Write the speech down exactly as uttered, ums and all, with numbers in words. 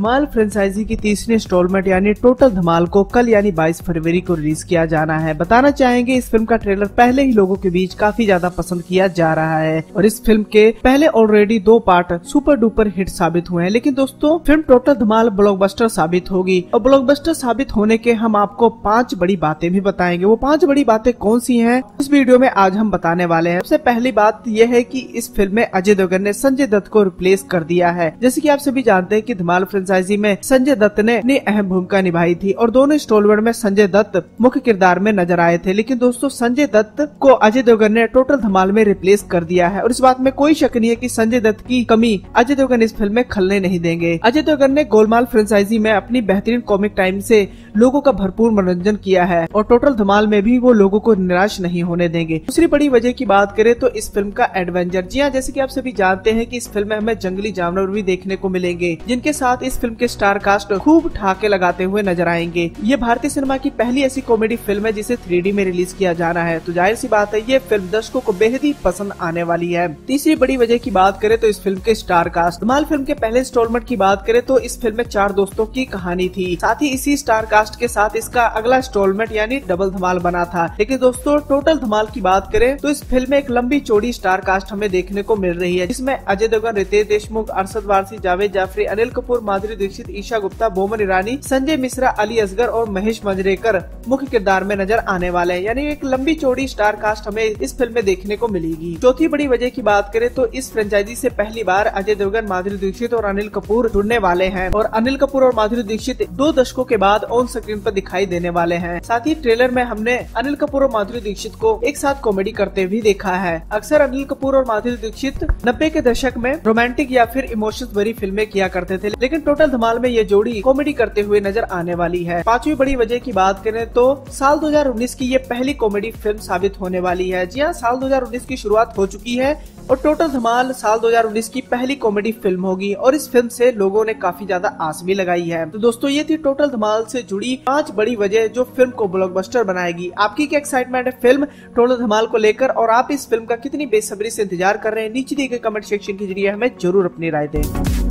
धमाल franchise की तीसरी instalment यानी टोटल धमाल को कल यानी बाईस फरवरी को रिलीज किया जाना है। बताना चाहेंगे इस फिल्म का ट्रेलर पहले ही लोगों के बीच काफी ज्यादा पसंद किया जा रहा है और इस फिल्म के पहले ऑलरेडी दो पार्ट सुपर डुपर हिट साबित हुए हैं। लेकिन दोस्तों फिल्म टोटल धमाल ब्लॉकबस्टर साबित होगी और ब्लॉकबस्टर साबित होने के हम आपको पांच बड़ी बातें भी बताएंगे। वो पांच बड़ी बातें कौन सी हैं इस वीडियो में आज हम बताने वाले हैं। सबसे पहली बात यह है कि इस फिल्म में अजय देवगन ने संजय दत्त को रिप्लेस कर दिया है। जैसे कि आप सभी जानते हैं कि धमाल फ्रेंचाइजी में संजय दत्त ने अपनी अहम भूमिका निभाई थी और दोनों इंस्टॉलमेंट में संजय दत्त मुख्य किरदार में नजर आए थे। लेकिन दोस्तों संजय दत्त को अजय देवगन ने टोटल धमाल में रिप्लेस कर दिया है और इस बात में कोई शक नहीं है कि संजय दत्त की कमी अजय देवगन इस फिल्म में खलने नहीं देंगे। अजय देवगन ने गोलमाल फ्रेंचाइजी में अपनी बेहतरीन कॉमिक टाइम से लोगों का भरपूर मनोरंजन किया है और टोटल धमाल में भी वो लोगों को निराश नहीं होने देंगे। दूसरी बड़ी वजह की बात करें तो इस फिल्म का एडवेंचर। जी हाँ, जैसे कि आप सभी जानते हैं कि इस फिल्म में हमें जंगली जानवर भी देखने को मिलेंगे जिनके साथ इस फिल्म के स्टार कास्ट खूब ठाके लगाते हुए नजर आएंगे। ये भारतीय सिनेमा की पहली ऐसी कॉमेडी फिल्म है जिसे थ्री डी में रिलीज किया जाना है, तो जाहिर सी बात है ये फिल्म दर्शकों को बेहद ही पसंद आने वाली है। तीसरी बड़ी वजह की बात करें तो इस फिल्म के स्टार कास्ट। धमाल फिल्म के पहले इंस्टॉलमेंट की बात करें तो इस फिल्म में चार दोस्तों की कहानी थी, साथ ही इसी स्टार कास्ट के साथ इसका अगला इंस्टॉलमेंट यानी डबल धमाल बना था। लेकिन दोस्तों टोटल धमाल की बात करें तो इस फिल्म में एक लंबी चौड़ी स्टार कास्ट हमें देखने को मिल रही है, जिसमें अजय देवगन, रितेश देशमुख, अरशद वारसी, जावेद जाफरी, अनिल कपूर, माधुरी दीक्षित, ईशा गुप्ता, बोमन ईरानी, संजय मिश्रा, अली असगर और महेश मंजरेकर मुख्य किरदार में नजर आने वाले हैं। यानी एक लंबी चौड़ी स्टार कास्ट हमें इस फिल्म में देखने को मिलेगी। चौथी बड़ी वजह की बात करें तो इस फ्रेंचाइजी से पहली बार अजय देवगन, माधुरी दीक्षित और अनिल कपूर जुड़ने वाले हैं और अनिल कपूर और माधुरी दीक्षित दो दशकों के बाद ऑन स्क्रीन पर दिखाई देने वाले हैं। साथ ही ट्रेलर में हमने अनिल कपूर और माधुरी दीक्षित को एक साथ कॉमेडी करते हुए देखा है। अक्सर अनिल कपूर और माधुरी दीक्षित नब्बे के दशक में रोमांटिक या फिर इमोशंस भरी फिल्में किया करते थे, लेकिन टोटल धमाल में ये जोड़ी कॉमेडी करते हुए नजर आने वाली है। पांचवी बड़ी वजह की बात करें तो साल दो हज़ार उन्नीस की ये पहली कॉमेडी फिल्म साबित होने वाली है। जी हाँ, साल दो हज़ार उन्नीस की शुरुआत हो चुकी है और टोटल धमाल साल दो हज़ार उन्नीस की पहली कॉमेडी फिल्म होगी और इस फिल्म से लोगों ने काफी ज्यादा आस भी लगाई है। तो दोस्तों ये थी टोटल धमाल से जुड़ी पांच बड़ी वजह जो फिल्म को ब्लॉकबस्टर बनाएगी। आपकी क्या एक्साइटमेंट है फिल्म टोटल धमाल को लेकर और आप इस फिल्म का कितनी बेसब्री से इंतजार कर रहे हैं? नीचे दिए गए कमेंट सेक्शन के जरिए हमें जरूर अपनी राय दें।